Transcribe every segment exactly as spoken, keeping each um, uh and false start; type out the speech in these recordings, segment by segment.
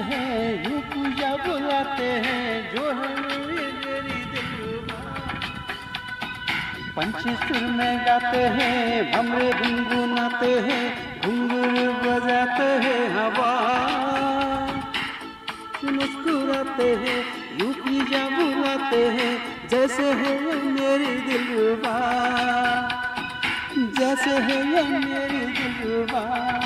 हैं यूं पूजा बुलाते हैं जो है मेरी दिलरुबा। पंछी सुर में गाते हैं भमरे गुनगुनाते हैं घुंघरू बजाते हैं हवा मुस्कुराते हैं यूं पूजा बुलाते हैं जैसे है ये मेरी दिलरुबा जैसे है ये मेरी दिलरुबा।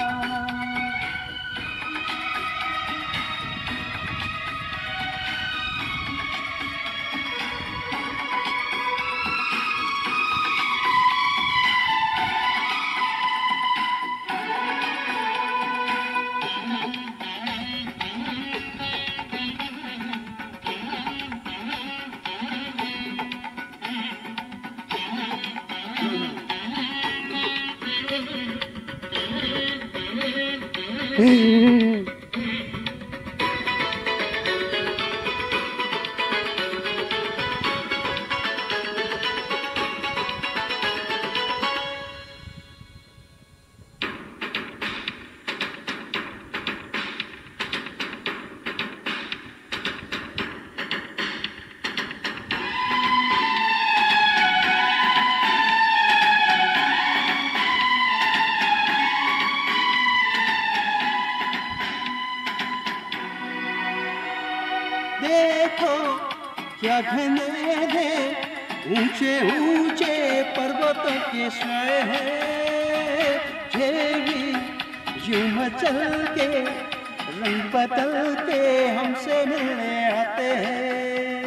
देखो क्या घने हैं ऊंचे ऊंचे पर्वतों के साए हैं ये भी यूं मचल के रंग बदल के हमसे मिलने आते हैं।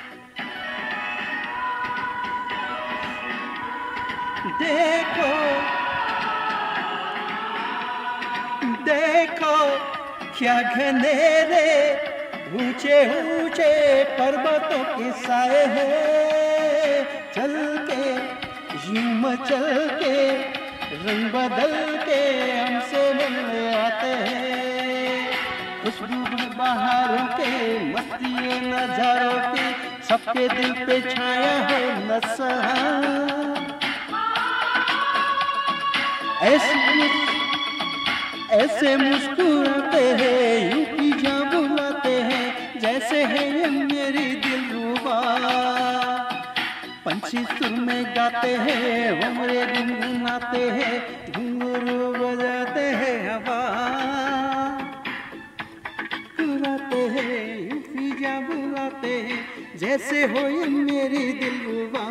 देखो देखो क्या घनेरे ऊंचे ऊंचे पर्वतों के साए हैं चल के यूं मचल के रंग बदल के हमसे मिलने आते हैं। खुशबू बहारों के मस्ती नजारों के सबके दिल पे छाया है नशा ऐसे ऐसे मुस्कुराते हैं यूं पूजा बुलाते हैं जैसे है ये मेरी दिलरुबा। पंछी सुर में गाते हैं भंवरे गुनगुनाते हैं घुंघरू बजाते हैं हवा बुलाते हैं यूं पूजा बुलाते हैं जैसे हो ये मेरी दिलरुबा।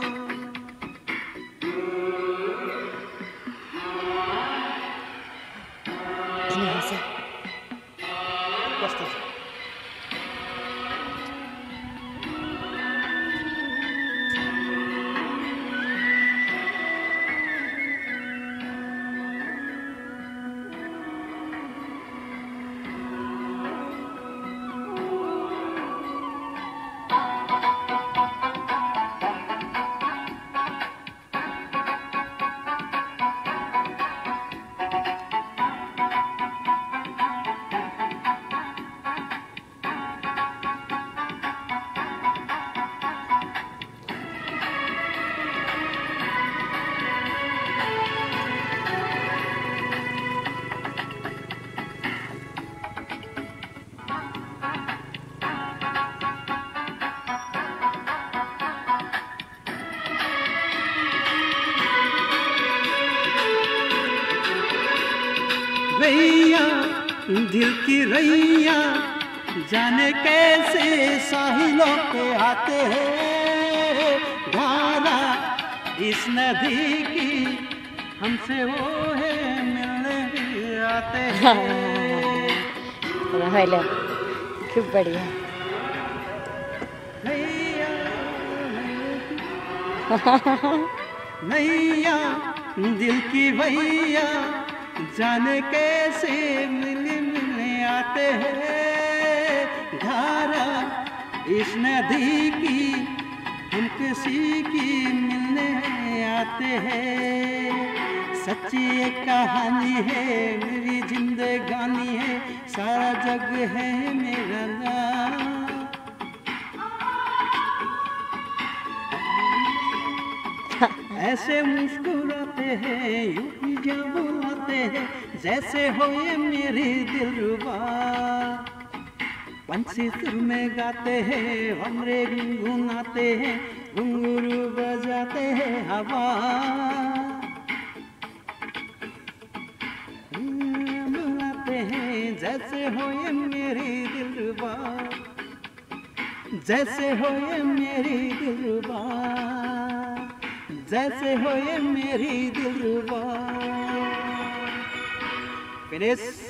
रैया दिल की रैया जाने कैसे साहिलों पे आते हैं धारा इस नदी की हमसे वो है मिलने भी आते हैं। हेलो खूब बढ़िया नैया दिल की भैया जाने कैसे मिलने मिलने आते हैं धारा इस नदी की हम किसी की मिलने आते हैं। सच्ची एक कहानी है मेरी जिंदगानी है सारा जग है मेरा नाम। ऐसे मुस्कुराते हैं यूं पूजा बुलाते हैं जैसे हो ये मेरी दिलरुबा। पंछी सुर में गाते हैं, हमरे गुनगुनाते हैं, घुंघरू बजाते हैं हवा। बुलाते हैं जैसे हो ये मेरी दिलरुबा, जैसे हो ये मेरी दिलरुबा, जैसे हो ये मेरी दिलरुबा। फिनिश।